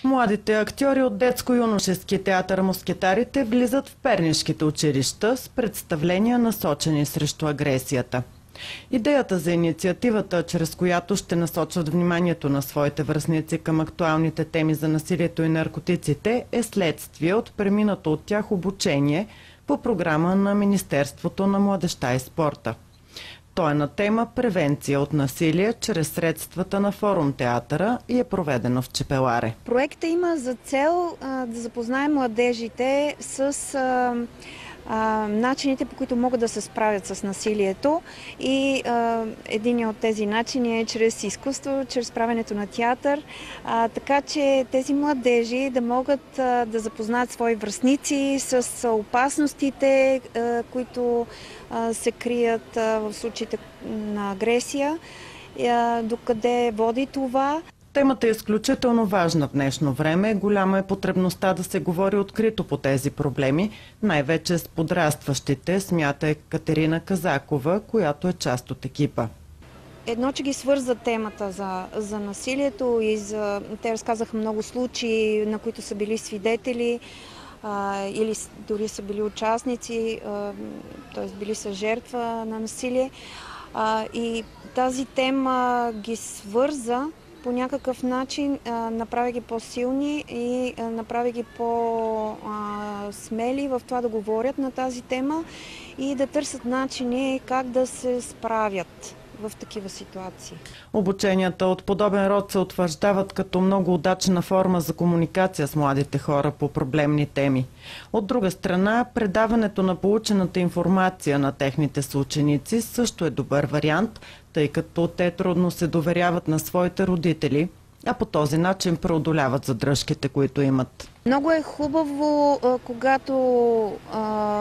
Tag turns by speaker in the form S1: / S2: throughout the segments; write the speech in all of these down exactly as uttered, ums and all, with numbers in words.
S1: Младите актьори от детско-юношески театър "Мускетарите" влизат в пернишките училища с представления, насочени срещу агресията. Идеята за инициативата, чрез която ще насочват вниманието на своите връстници към актуалните теми за насилието и наркотиците, е следствие от преминато от тях обучение по програма на Министерството на младежта и спорта. То е на тема "Превенция от насилие" чрез средствата на Форум театъра и е проведено в Чепеларе.
S2: Проектът има за цел а, да запознае младежите с а, а, начините, по които могат да се справят с насилието, и а, един от тези начини е чрез изкуство, чрез правенето на театър, а, така че тези младежи да могат а, да запознаят свои връстници с опасностите, а, които а, се крият а, в случаите на агресия, а, докъде води това.
S1: Темата е изключително важна в днешно време. Голяма е потребността да се говори открито по тези проблеми, най-вече с подрастващите, смята Катерина Казакова, която е част от екипа.
S2: Едно, че ги свърза темата за, за насилието и за... Те разказаха много случаи, на които са били свидетели а, или дори са били участници, т.е. били са жертва на насилие. А, и тази тема ги свърза по някакъв начин, направи ги по-силни и направи ги по-смели в това да говорят на тази тема и да търсят начини как да се справят в такива ситуации.
S1: Обученията от подобен род се утвърждават като много удачна форма за комуникация с младите хора по проблемни теми. От друга страна, предаването на получената информация на техните съученици също е добър вариант, тъй като те трудно се доверяват на своите родители, а по този начин преодоляват задръжките, които имат.
S2: Много е хубаво, когато а,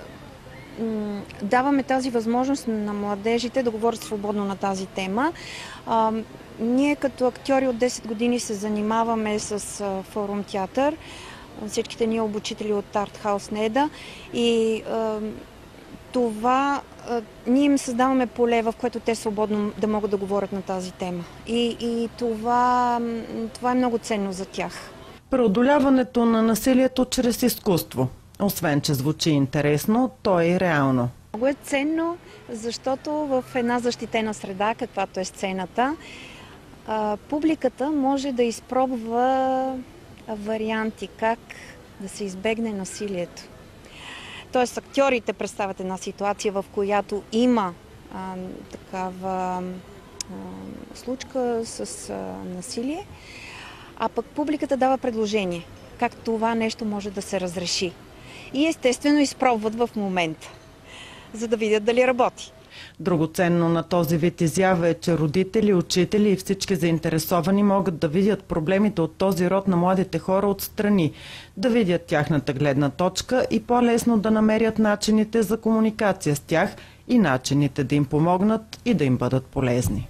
S2: даваме тази възможност на младежите да говорят свободно на тази тема. А, ние като актьори от десет години се занимаваме с а, Форум театър, всичките ние обучители от Артхаус Неда, и а, това а, ние им създаваме поле, в което те свободно да могат да говорят на тази тема. И, и това, това е много ценно за тях.
S1: Преодоляването на насилието чрез изкуство. Освен че звучи интересно, то е и реално.
S2: Много е ценно, защото в една защитена среда, каквато е сцената, публиката може да изпробва варианти как да се избегне насилието. Тоест, актьорите представят една ситуация, в която има а, такава а, случка с а, насилие, а пък публиката дава предложение как това нещо може да се разреши. И естествено изпробват в момента, за да видят дали работи.
S1: Друго ценно на този вид изява е, че родители, учители и всички заинтересовани могат да видят проблемите от този род на младите хора отстрани, да видят тяхната гледна точка и по-лесно да намерят начините за комуникация с тях и начините да им помогнат и да им бъдат полезни.